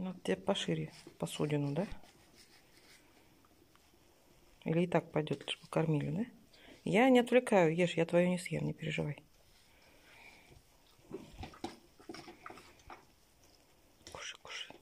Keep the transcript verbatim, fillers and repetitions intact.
Надо тебе пошире посудину, да? Или и так пойдет, чтобы кормили, да? Я не отвлекаю, ешь, я твою не съем, не переживай. Кушай, кушай.